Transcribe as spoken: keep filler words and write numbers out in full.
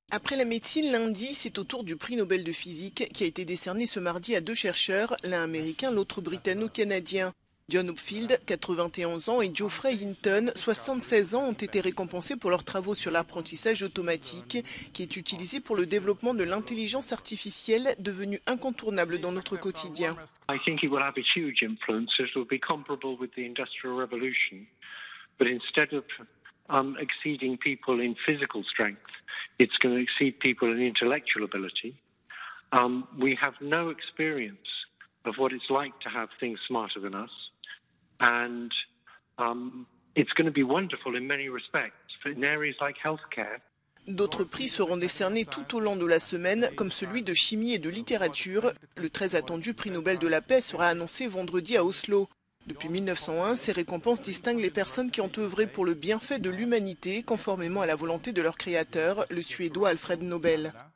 Après la médecine, lundi, c'est au tour du prix Nobel de physique qui a été décerné ce mardi à deux chercheurs, l'un américain, l'autre britanno-canadien. John Hopfield, quatre-vingt-onze ans, et Geoffrey Hinton, soixante-seize ans, ont été récompensés pour leurs travaux sur l'apprentissage automatique, qui est utilisé pour le développement de l'intelligence artificielle, devenue incontournable dans notre quotidien. I think it will have a huge influence. It will be comparable with the Industrial Revolution, but instead of um, exceeding people in physical strength, it's going to exceed people in intellectual ability. Um, we have no experience of what it's like to have things smarter than us, and um, it's going to be wonderful in many respects. In areas like healthcare. D'autres prix seront décernés tout au long de la semaine, comme celui de chimie et de littérature. Le très attendu prix Nobel de la paix sera annoncé vendredi à Oslo. Depuis mille neuf cent un, ces récompenses distinguent les personnes qui ont œuvré pour le bienfait de l'humanité, conformément à la volonté de leur créateur, le Suédois Alfred Nobel.